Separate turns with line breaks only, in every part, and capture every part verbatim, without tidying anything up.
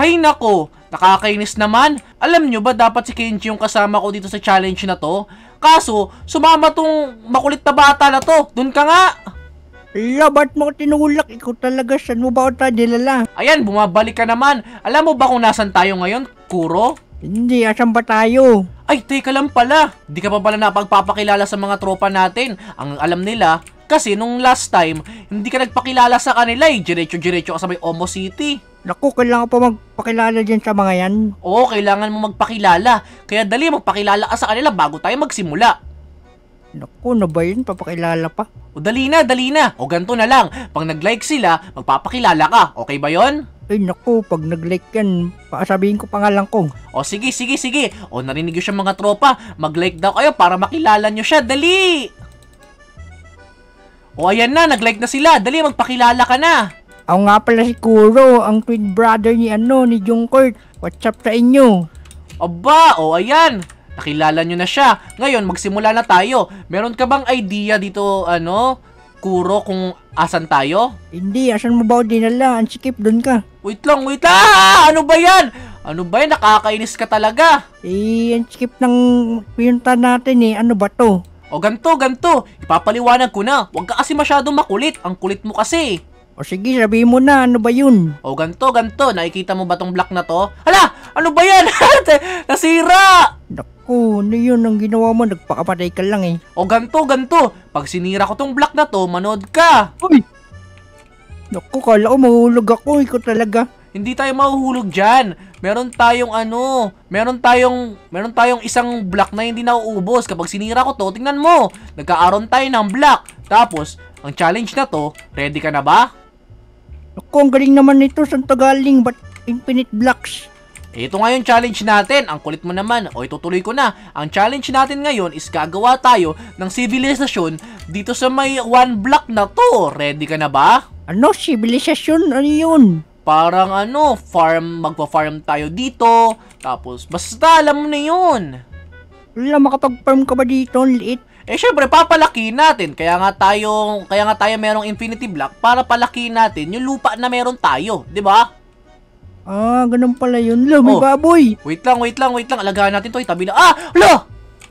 Hay nako, nakakainis naman. Alam nyo ba dapat si Kenji yung kasama ko dito sa challenge na to? Kaso, sumama tong makulit na bata na to. Dun ka nga.
Ala, ba't mo tinulak? Ikaw talaga, saan mo ba ako dinala?
Ayan, bumabalik ka naman. Alam mo ba kung nasan tayo ngayon, Kuro?
Hindi, asan ba tayo?
Ay, teka lang pala. Di ka pa pala napagpapakilala sa mga tropa natin. Ang alam nila, kasi nung last time, hindi ka nagpakilala sa kanila eh. Diretso-diretso ka sa may Omo City.
Naku, kailangan pa magpakilala dyan sa mga yan.
Oo, kailangan mo magpakilala. Kaya dali, magpakilala ka sa kanila bago tayo magsimula.
Naku, na ba yun? Papakilala pa?
O dali na, dali na. O ganito na lang. Pag nag-like sila, magpapakilala ka. Okay ba yon?
Ay naku, pag nag-like yan, paasabihin ko pangalan ko.
O sige, sige, sige. O narinig yun siya mga tropa. Mag-like daw kayo para makilala nyo siya. Dali! O ayan na, nag-like na sila. Dali, magpakilala ka na.
Ako nga pala si Kuro, ang twin brother ni ano, ni Jungkook. What's up sa inyo?
Aba, o ayan. Nakilala nyo na siya. Ngayon, magsimula na tayo. Meron ka bang idea dito, ano, Kuro, kung asan tayo?
Hindi, asan mo ba ako dinala? Ang sikip, doon ka.
Wait lang, wait lang! Ah, ano ba yan? Ano ba yan? Nakakainis ka talaga.
Eh, ang sikip ng pinunta natin eh. Ano ba to?
O ganto, ganto. Ipapaliwanag ko na. Huwag ka kasi masyadong makulit. Ang kulit mo kasi.
O sige, sabihin mo na, ano ba yun?
O ganto, ganto. Nakikita mo ba tong block na to? Hala! Ano ba yan? Nasira!
Naku, ano yun ang ginawa mo? Nagpakapatay ka lang eh.
O ganto, ganto. Pag sinira ko tong block na to, manood ka.
Uy! Naku, kala ko mahulog ako. Ikaw talaga.
Hindi tayo mahuhulog dyan. Meron tayong ano, meron tayong, meron tayong isang block na hindi nauubos. Kapag sinira ko to, tingnan mo. Nagkaaroon tayo ng block. Tapos, ang challenge na to, ready ka na ba?
Naku, ang galing naman nito. Saan to galing? Ba't infinite blocks?
Ito nga yung challenge natin. Ang kulit mo naman. O itutuloy ko na. Ang challenge natin ngayon is gagawa tayo ng sibilisasyon dito sa may one block na to. Ready ka na ba?
Ano? Sibilisasyon? Ano yun?
Parang ano, farm, magpa-farm tayo dito. Tapos, basta alam mo na yun.
Wala, makapag-farm ka ba dito? Ang liit.
Eh syempre, papalaki natin. Kaya nga tayo, kaya nga tayo merong infinity block para palaki natin yung lupa na meron tayo, 'di ba?
Ah, ganun pala yun. Lo, may
Oh.
baboy.
Wait lang, wait lang, wait lang. Alagaan natin 'to, itabi na. Ah, lo!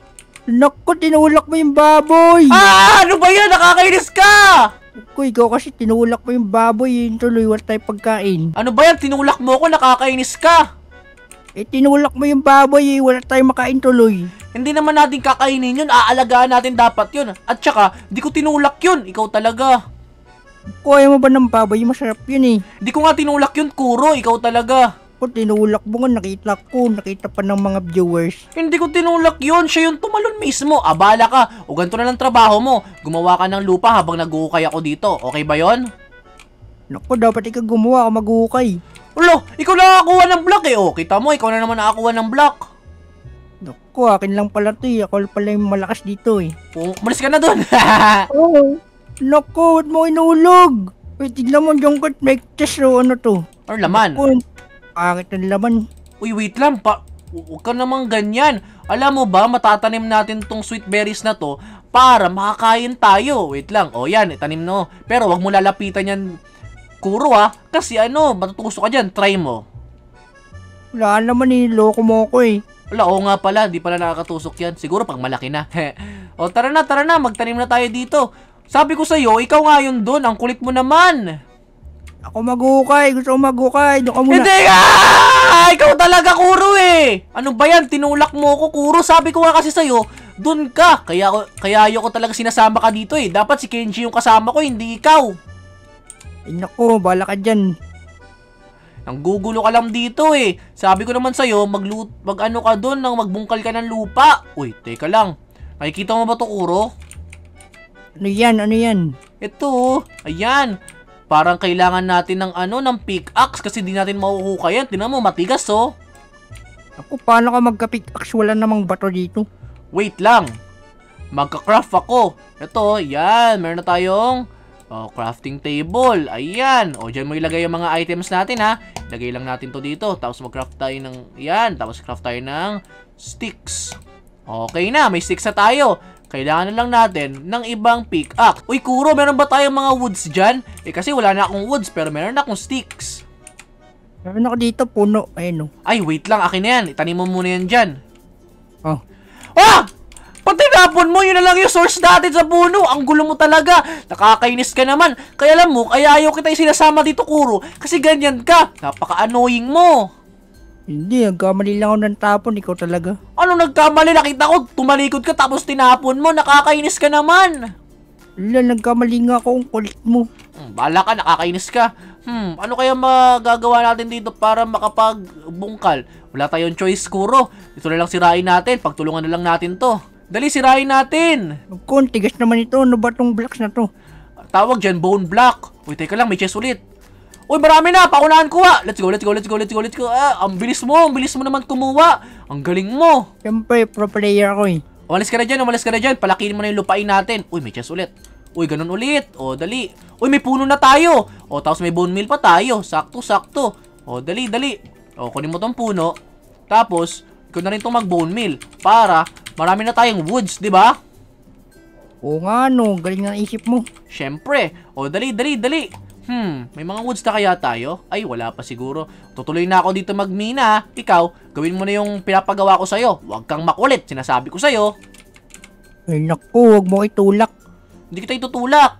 Naku, tinulak mo yung baboy.
Ah, ano ba 'yan? Nakakainis ka!
Naku, ikaw kasi tinulak mo yung baboy. Yung tuloy, wala tayong pagkain.
Ano ba 'yan? Tinulak mo ako, nakakainis ka.
Eh, tinulak mo yung baboy. Wala tayong makain tuloy.
Hindi naman natin kakainin yun, aalagaan natin dapat yun. At saka, di ko tinulak yun, ikaw talaga.
Kuya mo ba ng baboy? Masarap yun eh.
Di ko nga tinulak yun, Kuro, ikaw talaga.
Kung tinulak mo nga, nakita ko. Nakita pa ng mga viewers.
Hindi ko tinulak yun, siya yung tumalon mismo. Abala ka, o ganito na lang trabaho mo. Gumawa ka ng lupa habang nag-uukay ako dito, okay ba yon?
Naku, dapat ikaw gumawa ako mag-uukay.
Ulo, ikaw nakakuha ng block eh. O, kita mo, ikaw na naman nakakuha ng block.
Naku, akin lang pala to eh. Ako pala yung malakas dito eh.
O, umalis ka na dun.
Oo. Naku, ba't mo inulog? Wait, tignan mo yung cut make test o ano to?
Or laman.
Naku, pangit ng laman.
Uy, wait lang, pa. Huwag ka namang ganyan. Alam mo ba, matatanim natin tong sweet berries na to para makakain tayo. Wait lang. O yan, itanim no. Pero wag mo lalapitan yan, Kuro ah. Kasi ano, matutusok ka dyan. Try mo.
Wala naman eh, loko mo ko eh.
Wala, oo nga pala. Di pala nakakatusok yan. Siguro pag malaki na. O tara na, tara na. Magtanim na tayo dito. Sabi ko sa'yo, ikaw nga yun dun. Ang kulit mo naman.
Ako mag-ukay. Gusto ko mag-ukay. Doon ka muna.
Hindi ka! Ikaw talaga, Kuro eh. Ano ba yan? Tinulak mo ko, Kuro. Sabi ko nga kasi sa'yo, dun ka. Kaya, kaya ayoko talaga sinasama ka dito eh. Dapat si Kenji yung kasama ko, hindi ikaw.
Ay naku, bala ka dyan.
Nanggugulo ka lang dito eh. Sabi ko naman sa'yo, mag, mag ano ka dun, nang magbungkal ka ng lupa. Uy, teka lang. Nakikita mo ba to, Kuro?
Ano yan? Ano yan?
Ito, ayan. Parang kailangan natin ng ano, ng pickaxe kasi di natin mahuhukay yan. Tingnan mo, matigas oh.
Ako, paano ka magka-pickaxe? Wala namang bato dito.
Wait lang. Magka-craft ako. Ito, yan. Meron na tayong oh, crafting table. Ayan. O, dyan mo ilagay yung mga items natin ha. Ilagay lang natin to dito. Tapos mag-craft tayo ng, yan. Tapos craft tayo ng sticks. Okay na, may sticks na tayo. Kailangan na lang natin ng ibang pickaxe. Uy, Kuro, meron ba tayong mga woods dyan? Eh, kasi wala na akong woods, pero meron na akong sticks.
Meron ako dito, puno. Ayun, oh.
Ay, wait lang. Akin na yan. Itanim mo muna yan dyan.
Oh.
Ah! Pati napon mo, yun na lang yung source natin sa puno. Ang gulo mo talaga. Nakakainis ka naman. Kaya alam mo, kaya ayaw kita yung sinasama dito, Kuro. Kasi ganyan ka. Napaka-annoying mo.
Hindi, nagkamali lang ako ng tapon. Ikaw talaga.
Ano nagkamali? Nakita ko, tumalikod ka tapos tinapon mo. Nakakainis ka naman.
Wala, nagkamali nga ako ang kulit mo.
Hmm, bahala ka, nakakainis ka. Hmm, ano kaya magagawa natin dito para makapagbungkal? Wala tayong choice, Kuro. Ito na lang sirain natin. Pagtulungan na lang natin to. Dali, sirain natin.
Ako, tigas naman ito. Ano ba tong blocks na to?
Tawag dyan, bone block. Uy, teka lang, may chest ulit. Uy, marami na. Paunahan ko ha. Let's go, let's go, let's go, let's go, let's go. Ah, ang bilis mo, ang bilis mo naman kumuha. Ang galing mo.
Siyempre, pro player ako eh.
Umalis ka na dyan, umalis ka na dyan. Palakihin mo na yung lupain natin. Uy, may chest ulit. Uy, ganun ulit. O, dali. Uy, may puno na tayo. O, tapos may bone meal pa tayo. Sakto, sakto. O, dali, dali. O, kunin mo tong puno. Tapos, ikaw na rin itong mag-bone meal. Para, marami na tayong woods, di ba?
Oo nga, no. Galing na isip mo.
Syempre. O, dali, dali, dali. Hmm, may mga woods na kaya tayo? Ay, wala pa siguro. Tutuloy na ako dito magmina. Ikaw, gawin mo na yung pinapagawa ko sa'yo. Huwag kang makulit. Sinasabi ko sa'yo.
Ay, naku. Huwag mo itulak.
Hindi kita itutulak.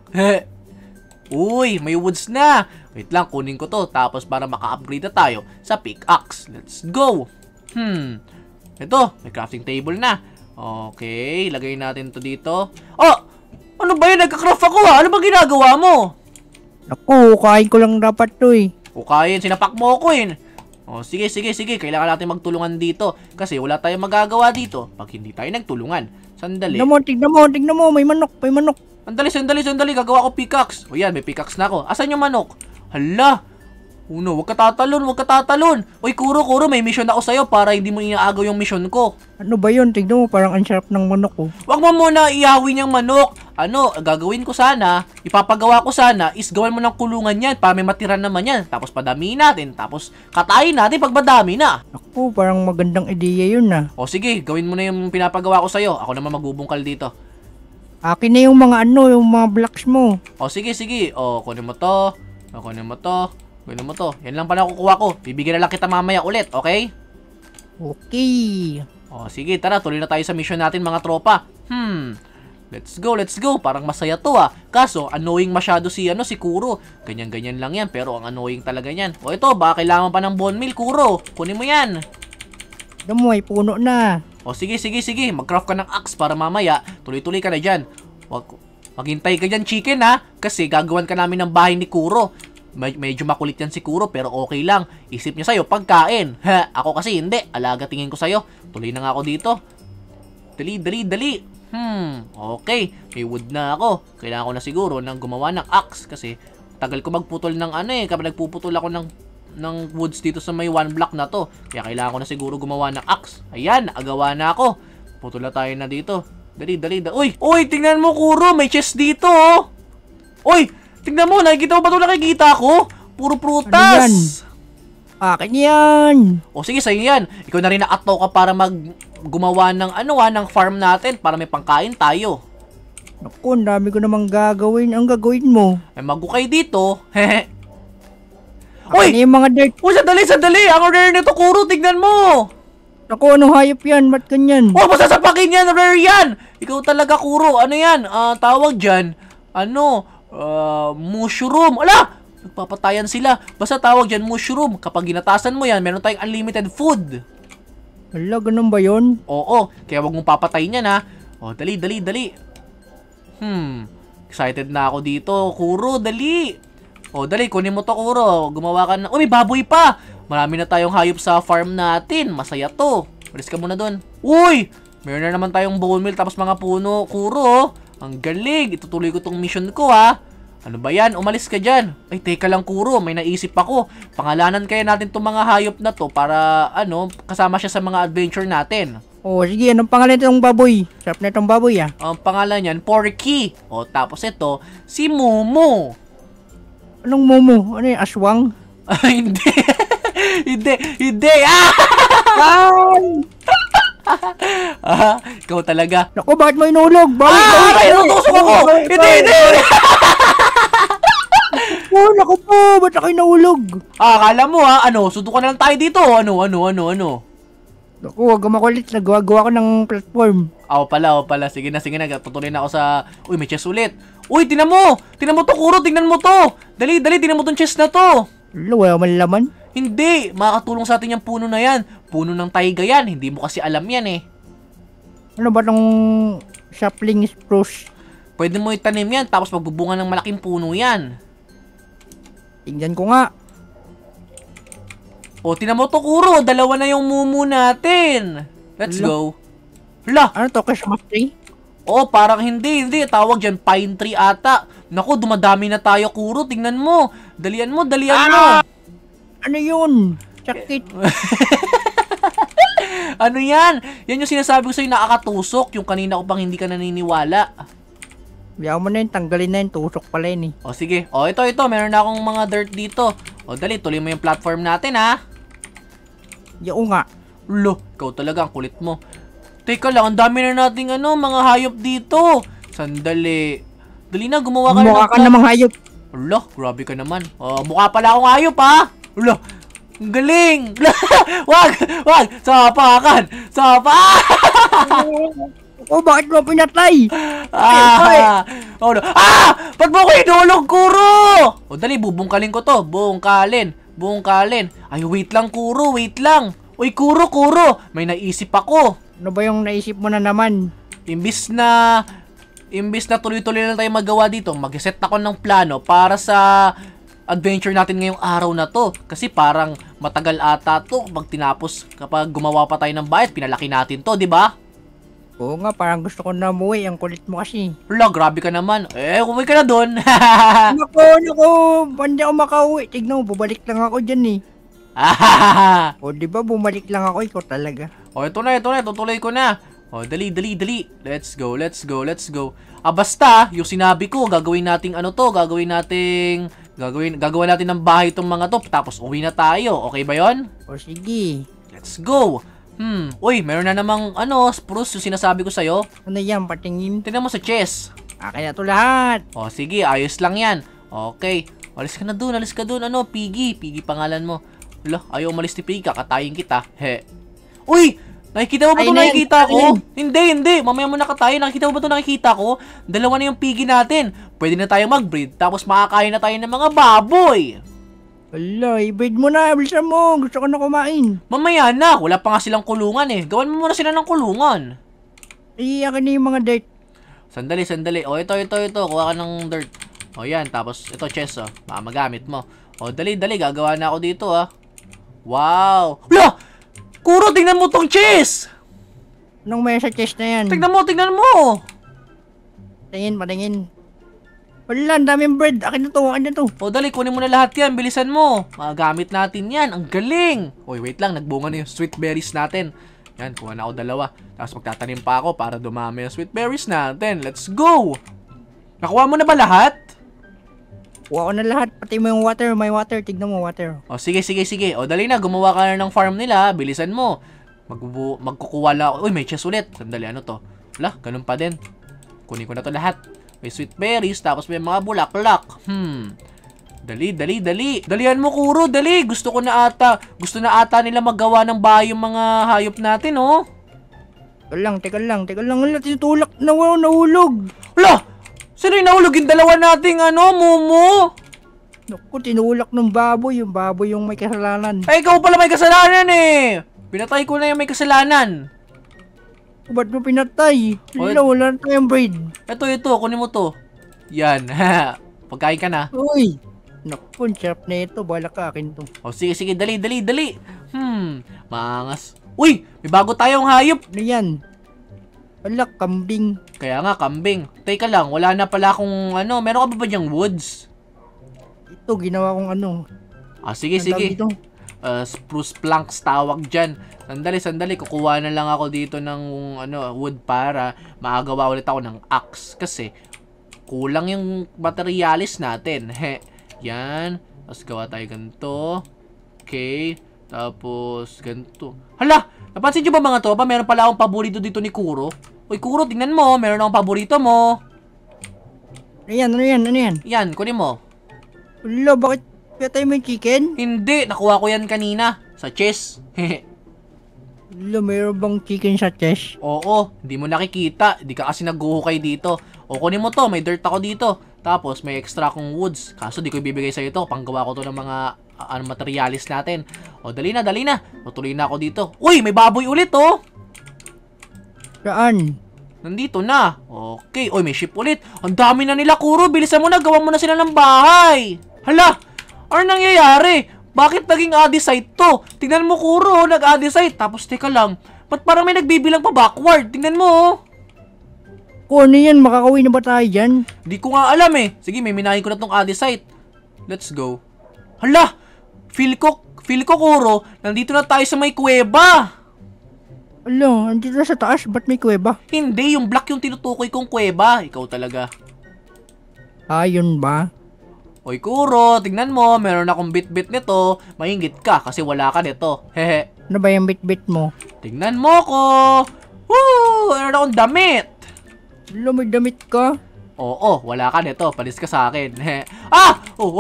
Uy, may woods na. Wait lang, kunin ko to. Tapos para maka-upgrade na tayo sa pickaxe. Let's go. Hmm. Ito, may crafting table na. Okay, lagay natin to dito. Oh! Ano ba yun? Nagka-craft ako ha? Ano ba ginagawa mo?
Naku, kain ko lang dapat to eh.
Ukayin, sinapak mo ako eh. Oh, sige, sige, sige. Kailangan natin magtulungan dito. Kasi wala tayong magagawa dito pag hindi tayo nagtulungan. Sandali.
Tignan mo, tignan mo, tignan mo. May manok, may manok.
Sandali, sandali, sandali. Gagawa ko pickaxe. O yan, may pickaxe na ako. Asan yung manok? Hala. Uno, wag ka tatalon, wag ka tatalon. Uy, Kuro, Kuro, may mission ako sa'yo para hindi mo inaagaw yung mission ko.
Ano ba yun? Tignan mo, parang ang sarap ng manok oh.
Wag mo muna ihawin yung manok. Ano, gagawin ko sana, ipapagawa ko sana, is gawan mo ng kulungan yan para may matira naman yan. Tapos padamihin natin, tapos katayin natin pag madami na.
Naku, parang magandang ideya yun ah.
O sige, gawin mo na yung pinapagawa ko sa'yo. Ako naman magbubungkal dito.
Akin na yung mga ano, yung mga blocks mo.
O sige, sige. O, kunin mo to. O, kunin mo to. Kunin mo to. Yan lang pala kukuha ko. Bibigyan na lang kita mamaya ulit, okay?
Okay.
O, sige, tara. Tuloy na tayo sa mission natin, mga tropa. Hmm. Let's go, let's go. Parang masaya to ah. Kaso, annoying masyado si, ano, si Kuro. Ganyan-ganyan lang yan, pero ang annoying talaga yan. O, ito, baka kailangan pa ng bone meal, Kuro. Kunin mo yan.
Tignan mo, ay puno na.
O, sige, sige, sige. Mag-craft ka ng axe para mamaya. Tuloy-tuloy ka na dyan. Wag, maghintay ka dyan, chicken, ha? Kasi gagawan ka namin ng bahay ni Kuro. Med medyo makulit yan si Kuro, pero okay lang. Isip niya sa'yo, pagkain. Ha, ako kasi hindi. Alaga tingin ko sa'yo. Tuloy na nga ako dito. Dali, dali, dali. Hmm, okay. May wood na ako. Kailangan ko na siguro ng gumawa ng axe. Kasi tagal ko magputol ng ano eh. Kapag nagpuputol ako ng, ng woods dito sa may one block na to. Kaya kailangan ko na siguro gumawa ng axe. Ayan, nakagawa na ako. Putol na tayo na dito. Dali, dali, dali. Uy, uy, tingnan mo, Kuro. May chest dito, oh. Uy, tingnan mo. Nakikita mo ba ito nakikita ko? Puro prutas.
Ano yan? Akin yan.
O sige, sa'yo yan. Ikaw na rin nakato ka para mag gumawa ng ano ah, ng farm natin para may pangkain tayo.
Naku, ang dami ko namang gagawin. Ang gagawin mo?
Ay, magukay dito. Hehe.
Uy!
Uy!
Yung mga dirt.
Uy, sandali, sandali. Ang rare nito, Kuro. Tignan mo.
Naku, anong hayop yan? Ba't ganyan?
Oh, masasapakin yan. Rare yan. Ikaw talaga, Kuro. Ano yan? Ah, tawag dyan. Ano? Uh, mushroom. Ala! Nagpapatayan sila. Basta tawag dyan, mushroom. Kapag ginatasan mo yan, meron tayong unlimited food.
Hala, ganun ba yun?
Oo. Kaya wag mong papatayin yan, ha. O, dali, dali, dali. Hmm. Excited na ako dito. Kuro, dali. O, dali. Kunin mo to, Kuro. Gumawa ka na. Oh, may baboy pa. Marami na tayong hayop sa farm natin. Masaya to. Malis ka muna dun. Uy! Meron na naman tayong bone meal tapos mga puno. Kuro, ang galing. Itutuloy ko tong mission ko, ha. Ano ba yan? Umalis ka dyan. Ay, teka lang, Kuro. May naisip ako. Pangalanan kaya natin itong mga hayop na to para, ano, kasama siya sa mga adventure natin.
Oh, sige. Anong pangalan itong baboy? Sarap na itong baboy, ah.
Ang pangalan niyan, Porky. O, tapos ito, si Momo.
Anong momo? Ano yung aswang?
Ay, hindi. Hindi. Hindi. Ah!
Ay!
Ah, ikaw talaga.
Naku, bakit mo inulog? Bawit,
Ah!
bawit,
Ay,
bawit.
natusok ako.
Bawit,
Hindi,
bawit.
hindi.
Naku, naku po, ba't ako'y nahulog?
Ah, akala mo ha, ano, sundukan na lang tayo dito. Ano, ano, ano, ano.
Naku, huwag ka makulit. Nagawa-gawa ko ng platform.
Ako pala, ako pala. Sige na, sige na. Tutuloy na ako sa... Uy, may chest ulit. Uy, tinan mo! Tinan mo to, Kuro. Tingnan mo to. Dali, dali. Tinan mo tong chest na to.
Wala, wala man laman.
Hindi. Makakatulong sa atin yung puno na yan. Puno ng taiga yan. Hindi mo kasi alam yan eh.
Ano ba tong sapling spruce?
Pwede mo itanim yan. Tapos magbubunga ng malaking puno yan.
Tingnan ko nga.
O, tinan mo to, Kuro. Dalawa na yung mumu natin. Let's
Hala.
go. Hala.
Ano to, Christmas tree?
Oh, parang hindi, hindi. Tawag dyan, pine tree ata. Naku, dumadami na tayo, Kuro. Tingnan mo. Dalian mo, dalian mo.
Ano yun? Sakit.
Ano yan? Yan yung sinasabi ko sa'yo, nakakatusok. Yung kanina ko pang hindi ka naniniwala.
Biyaw mo na yun, tanggalin na yun. Tusok pala yun eh.
O, sige. O, ito, ito. Meron na akong mga dirt dito. O, dali. Tuloy mo yung platform natin, ha?
Yaw nga.
Lo, ikaw talaga. Ang kulit mo. Teka lang, ang dami na nating ano, mga hayop dito. Sandali. Dali na, gumawa ka
Mukha ka namang hayop.
Ala, grabe ka naman. Oh, mukha pala akong hayop, ha? Ala, ang galing. Wag, wag. Sapakan. Sapa.
Oh, bakit mo pinatay?
Ah, oh, no. Ah! Ba't mo ko inulog, Kuro? O, dali, bubungkalin ko to. Bungkalin. Bungkalin. Ay, wait lang, Kuro. Wait lang. Uy, Kuro, Kuro. May naisip ako.
Ano ba yung naisip mo na naman?
Imbis na imbis na tuloy-tuloy lang tayo magawa dito, mag-set ako ng plano para sa adventure natin ngayong araw na to. Kasi parang matagal ata to pag tinapos kapag gumawa pa tayo ng bahay, pinalaki natin to, di ba?
Oo nga, parang gusto ko na umuwi. Ang kulit mo kasi.
Wala, grabe ka naman. Eh, umuwi ka na doon.
Naku, naku. Hindi ako makauwi. Tignan mo, bumalik lang ako dyan eh. O, di ba bumalik lang ako? Ikaw talaga.
O, ito na, ito na. Tutuloy ko na. O, dali, dali, dali. Let's go, let's go, let's go. Ah, basta, yung sinabi ko, gagawin nating ano to, gagawin nating, gagawin, gagawin natin ng bahay itong mga to, tapos uwi na tayo. Okay ba yon?
O, sige.
Let's go. Hmm, uy, meron na namang, ano, spruce yung sinasabi ko sa'yo.
Ano yan, patingin?
Tingnan mo sa chest.
Akin na to lahat.
O, sige, ayos lang yan. Okay. Alis ka na dun, alis ka dun, ano, Piggy. Piggy pangalan mo. Wala, ayaw umalis ni Piggy, kakatayin kita. He. Uy! Nakikita mo ba
Ay,
ito
na yan,
nakikita ko?
ayun.
Hindi, hindi. Mamaya mo nakatayin. Nakikita mo ba ito nakikita ko? Dalawa na yung Piggy natin. Pwede na tayong mag-breed, tapos makakain na tayo ng mga baboy.
Wala, i-bait mo na. Bilisan mo. Gusto ko na kumain.
Mamaya na. Wala pa nga silang kulungan eh. Gawan mo muna sila ng kulungan.
Eh, akin na yung mga dirt.
Sandali, sandali. O, ito, ito, ito. Kuha ka ng dirt. O, yan. Tapos, ito, chest, o. Baka magamit mo. O, dali, dali. Gagawa na ako dito, ah. Wow. Wala! Kuro, tingnan mo tong chest!
Anong may sa chest na yan?
Tingnan mo, tingnan mo!
Tingin, patingin. Wala, ang daming bread. Akin na to, akin na to.
O, dali. Kunin mo na lahat yan. Bilisan mo. Magagamit natin yan. Ang galing. Uy, wait lang. Nagbunga na yung sweet berries natin. Yan, kuha na ako dalawa. Tapos magtatanim pa ako para dumami yung sweet berries natin. Let's go! Nakuha mo na ba lahat?
Kuha ko na lahat. Pati mo yung water. May water. Tignan mo, water.
O, sige, sige, sige. O, dali na. Gumawa ka na ng farm nila. Bilisan mo. Magbubu magkukuha lang ako. Uy, may chest ulit. Sandali, ano to? Wala, ganun pa din. Kunin ko na to lahat. May sweet berries, tapos may mga bulaklak. Hmm. Dali, dali, dali. Dalihan mo, Kuro. Dali. Gusto ko na ata. Gusto na ata nila magawa ng bahay yung mga hayop natin, oh.
Teka lang, teka lang, teka lang. Wala, tinutulak na wow, nahulog.
Wala! Sino yung nahulog? Yung dalawa nating, ano, Momo?
Naku, tinulak ng baboy. Yung baboy yung may kasalanan.
Ay, ikaw pala may kasalanan, eh. Pinatay ko na yung may kasalanan.
Ba't mo pinatay?
What?
Wala, wala na tayong bread.
Ito, ito. Kunin mo to. Yan. Pagkain ka na.
Uy! Naku, ang sarap na ito. Bala ka akin to.
O, sige, sige. Dali, dali, dali. Hmm. Maangas. Uy! May bago tayong hayop.
Ano yan? Wala, kambing.
Kaya nga, kambing. Teka lang. Wala na pala akong, ano. Meron ka ba ba dyang woods?
Ito, ginawa kong ano.
Ah, sige,
Ang
sige.
tawag dito?
Uh, spruce planks tawag dyan. Sandali, sandali. Kukuha na lang ako dito ng ano, wood para makagawa ulit ako ng axe. Kasi, kulang yung materialis natin. He. Yan. Tapos gawa tayo ganito. Okay. Tapos, ganito. Hala! Napansin nyo ba mga tropa? Meron pala akong paborito dito ni Kuro. Uy, Kuro, tingnan mo. Meron akong paborito mo.
Ano yan, ano yan, ano yan?
Yan, kunin mo.
Wala, bakit patay mo yung chicken?
Hindi, nakuha ko yan kanina. Sa chest.
Wala, mayroon bang chicken sa chest?
Oo, hindi mo nakikita. Hindi ka kasi naghuhukay dito. O, kunin mo to. May dirt ako dito. Tapos, may extra akong woods. Kaso, di ko ibibigay sa'yo ito. Panggawa ko to ng mga uh, ano, materialis natin. O, dali na, dali na. Tutuloy na ako dito. Uy, may baboy ulit, oh.
Saan?
Nandito na. Okay. Uy, may ship ulit. Ang dami na nila, Kuro. Bilisan mo na. Gawan mo na sila ng bahay. Hala! Ano nangyayari? Bakit naging Adisite to? Tingnan mo, Kuro. Nag-Adisite. Tapos, teka lang. Ba't parang may nagbibilang pa backward? Tingnan mo, oh.
Kung ano yan, makakawin na ba tayo dyan?
Di ko nga alam eh. Sige, may minahin ko na tong Adisite. Let's go. Hala! Feel ko, feel ko, Kuro. Nandito na tayo sa may kuweba.
Alo, andito na sa taas. Ba't may kuweba?
Hindi, yung black yung tinutukoy kong kuweba. Ikaw talaga.
Ayun ba?
Oy, Kuro, tignan mo. Meron akong bit-bit nito. Mahingit ka kasi wala ka nito. Hehe.
Ano ba yung bit-bit mo?
Tignan mo ko. Woo! Meron akong damit.
Alo, may damit ka?
Oo, wala ka nito. Palis ka sa akin. Ah! Oh!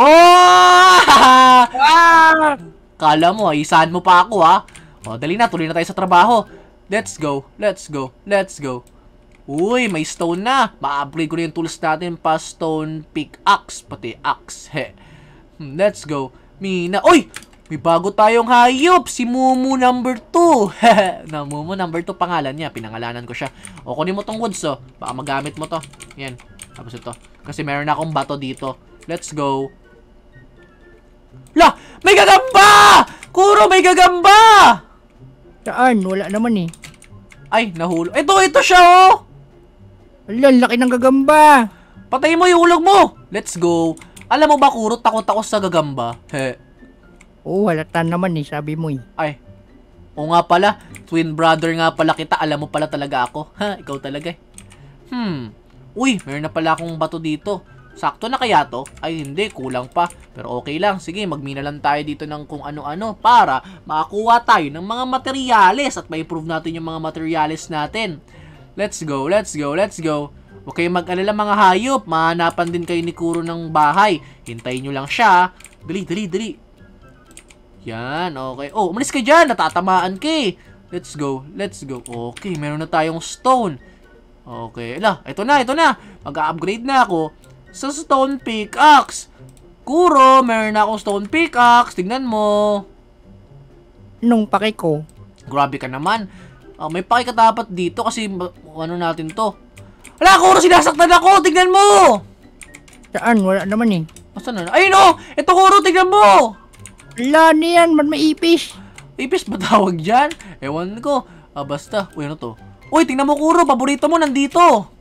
Ah! Kala mo, isahan mo pa ako, ha? O, dali na. Tuloy na tayo sa trabaho. Let's go. Let's go. Let's go. Uy, may stone na. Ma-upgrade ko na yung tools natin pa stone pickaxe. Pati axe. He. Let's go. Mina. Uy! May bago tayong hayop. Si Mumu number two. Na Mumu number two pangalan niya. Pinangalanan ko siya. O, kunin mo tong woods, oh. Baka magamit mo to. Yan. Tapos ito. Kasi meron akong bato dito. Let's go. La! May gagamba! Kuro, may gagamba!
Saan? Wala naman eh.
Ay, nahulo. Ito, ito siya, oh!
Ala, laki ng gagamba!
Patayin mo yung ulog mo! Let's go. Alam mo ba, Kuro, takot ako sa gagamba. He.
Oo, halata naman eh, sabi mo eh.
Ay. O nga pala, twin brother nga pala kita. Alam mo pala talaga ako. Ha, ikaw talaga eh. Hmm. Uy, meron na pala akong bato dito. Sakto na kaya to? Ay, hindi. Kulang pa. Pero okay lang. Sige, magmina lang tayo dito ng kung ano-ano para makakuha tayo ng mga materyales at ma-improve natin yung mga materyales natin. Let's go, let's go, let's go. Huwag kayong mag-alala mga hayop. Mahanapan din kayo ni Kuro ng bahay. Hintayin nyo lang siya. Dali, dali, dali. Yan, okay. Oh, umalis ka dyan. Natatamaan ka eh. Let's go, let's go. Okay, meron na tayong stone. Okay, ala, ito na, ito na. Mag-upgrade na ako sa stone pickaxe. Kuro, meron na akong stone pickaxe. Tignan mo.
Nung paki ko.
Grabe ka naman. Uh, may paki ka dapat dito kasi ano natin to. Ala, Kuro, sinasaktan ako. Tignan mo.
Saan? Wala naman eh.
Asan na? Ayun oh! Ito, Kuro, tignan mo.
Wala niyan, man may ipis.
Ipis ba tawag dyan? Ewan ko. Ah, basta. Uy, ano to? Uy, tingnan mo, Kuro. Paborito mo nandito.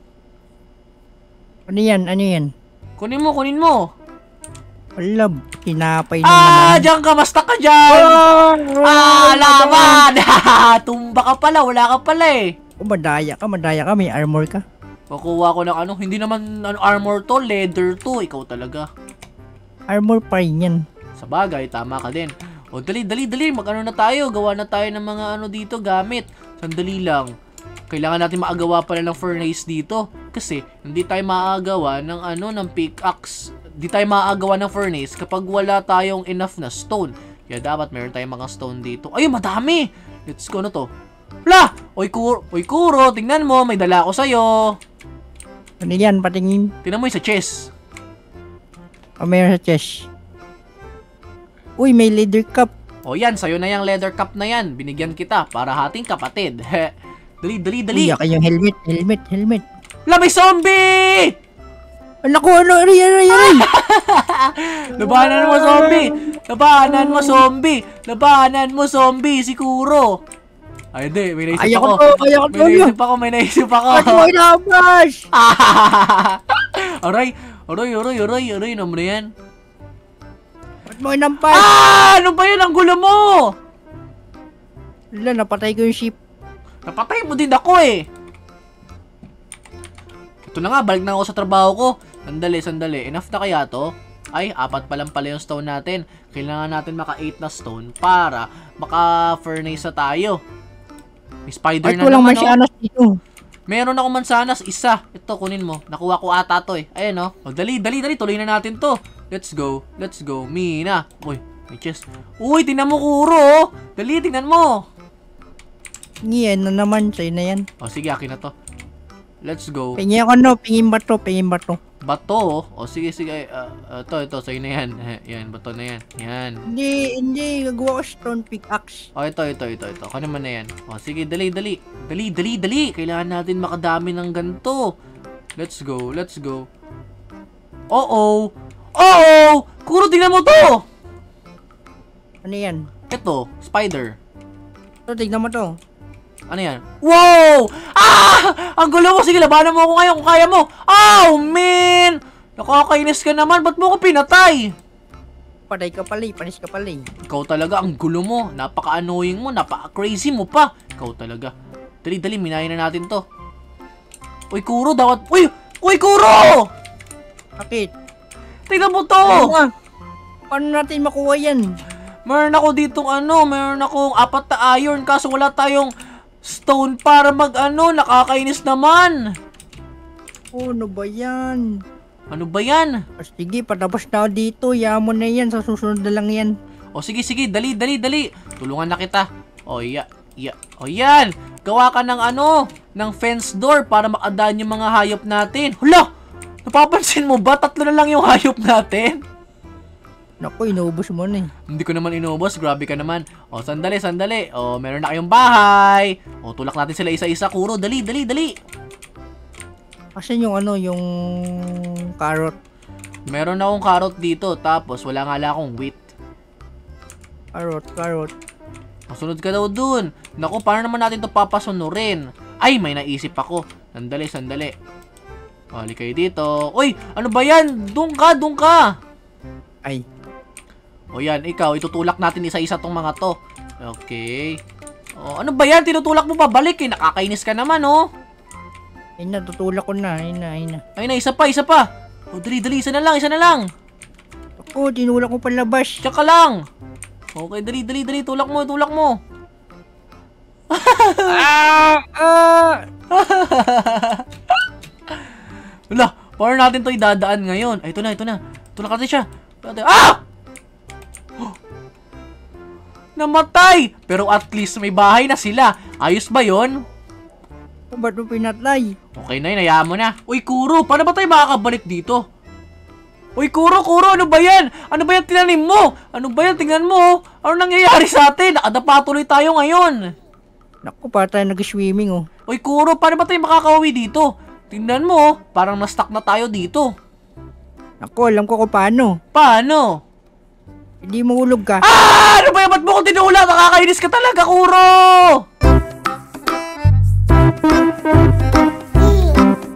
Ano yan? Ano yan?
Kunin mo, kunin mo.
Wala, kinapay na
Ah,
naman.
dyan ka. Basta ka dyan. Ah, laban. Tumba ka pala. Wala ka pala eh.
Oh, madaya ka, madaya ka. May armor ka.
Kukuha ko ng ano. Hindi naman ano, armor to. Leather to. Ikaw talaga.
Armor pa rin yan.
Sa bagay, tama ka din. O, dali, dali, dali. Mag-ano na tayo. Gawa na tayo ng mga ano dito gamit. Sandali lang. Kailangan natin maagawa pala ng furnace dito. Kasi, hindi tayo maagawa ng ano, ng pickaxe. Hindi tayo maagawa ng furnace kapag wala tayong enough na stone. Kaya dapat meron tayong mga stone dito. Ayun, madami! Let's go na to. Wala! Oy, Kuro, oy, Kuro, tingnan mo. May dala ako sa'yo.
Ano yan? Patingin.
Tingnan mo yung sa chest.
O, mayroon sa chest. Uy, may leather cup.
O yan, sa'yo na yung leather cup na yan. Binigyan kita para hating kapatid. Dali, dali, dali.
Uy, yung helmet, helmet, helmet.
La, may zombie!
Anak ko, ano, aray, aray, aray.
Labanan mo, zombie! Labanan mo, zombie! Labanan mo, zombie! Si Kuro! Ay, hindi. May naisip
Kaya ko
ako.
to, kaya ko to.
May naisip ako, may naisip ako.
Ba't mo inabas?
Aray, aray, aray, aray, aray, naman na yan.
Ba't mo inampas?
Ah! Ano ba yan? Ang gulo mo!
Wala, napatay ko yung ship.
Napatay mo din ako eh. Ito na nga, balik na ako sa trabaho ko. Sandali, sandali. Enough na kaya to? Ay, apat pa lang pala yung stone natin. Kailangan natin maka eight na stone para maka-furnace na tayo. May spider
At
na
walang
naman, oh.
mansanas dito.
Meron ako mansanas, isa. Ito, kunin mo. Nakuha ko ata to eh. Ayan, oh. O, dali, dali, dali. Tuloy na natin to. Let's go. Let's go. Mina. Uy, may chest. Uy, tingnan mo, Kuro. Dali, tingnan mo.
Yan na naman, sa'yo na yan.
O, sige, akin na to. Let's go.
Pingin ako no, pingin bato, pingin bato.
Bato? O, sige, sige. Uh, uh, ito, ito, sa'yo na yan. Yan, bato na yan. Yan.
Hindi, hindi. Gagawa ko stone pickaxe.
O, ito, ito, ito, ito. Ako naman na yan. O, sige, dali, dali. Dali, dali, dali. Kailangan natin makadami ng ganito. Let's go, let's go. Oo. Oo! Kuro, tingnan mo to!
Ano yan?
Ito, spider.
Ito, tignan mo to.
Ano yan? Wow! Ah! Ang gulo mo! Sige, labanan mo ako ngayon kung kaya mo. Oh, man! Nakakainis ka naman. Ba't mo ko pinatay?
Patay ka pala eh. Panis ka pala eh.
Ikaw talaga, ang gulo mo. Napaka-annoying mo. Napaka-crazy mo pa. Ikaw talaga. Dali, dali. Minayin na natin to. Uy, Kuro, dapat... Uy! Uy, Kuro!
Bakit?
Tingnan mo to!
Ano nga? Paano natin makuha yan?
Meron ako ditong ano, meron akong apat na iron kaso wala tayong stone para mag ano, nakakainis naman.
Oh, ano ba yan?
Ano ba yan?
O, sige, patapos na ako dito. Yamon na yan. Sa susunod na lang yan.
O sige, sige, dali, dali, dali. Tulungan na kita. O, iya, iya. O yan, gawa ka ng ano, ng fence door para makadaan yung mga hayop natin. Hala! Napapansin mo ba? Tatlo na lang yung hayop natin.
Naku, inuubos mo na eh.
Hindi ko naman inubos. Grabe ka naman. O, sandali, sandali. O, meron na kayong bahay. O, tulak natin sila isa-isa. Kuro, dali, dali, dali.
Kasi yung ano, yung carrot.
Meron akong carrot dito. Tapos, wala nga lang akong wheat.
Carrot, carrot.
Masunod ka daw dun. Naku, paano naman natin to papasunurin? Ay, may naisip ako. Sandali, sandali. O, halika kayo dito. Uy, ano ba yan? Doon ka, doon ka.
Ay.
O yan, ikaw, itutulak natin isa-isa tong mga to. Okay. O, ano ba yan? Tinutulak mo pabalik eh. Nakakainis ka naman, oh.
Ay na, tutulak ko na. Ay na, ay na.
Ay na, isa pa, isa pa. O, dali, dali, isa na lang, isa na lang.
Ako, tinulak ko palabas.
Tsaka lang. Okay, dali, dali, dali. Tulak mo, tulak mo.
Ah! Ah!
Wala, paano natin to idadaan ngayon? Ay, ito na, ito na. Tulak natin siya. Ah! Namatay! Pero at least may bahay na sila. Ayos ba yon?
Oh, ba't mo pinatay?
Okay na yun, hayaan mo na. Uy, Kuro, paano ba tayo makakabalik dito? Uy, Kuro, Kuro, ano ba yan? Ano ba yan tinanim mo? Ano ba yan? Tingnan mo. Ano nangyayari sa atin? Nakadapa tuloy tayo ngayon.
Naku, para tayo nag-swimming oh.
Uy, Kuro, paano ba tayo makakauwi dito? Tingnan mo, parang na-stuck na tayo dito.
Naku, alam ko kung paano.
Paano?
Hindi mo ulog ka.
Ah! Ano ba yan? Ba't mo ko tinula? Nakakainis ka talaga, Kuro!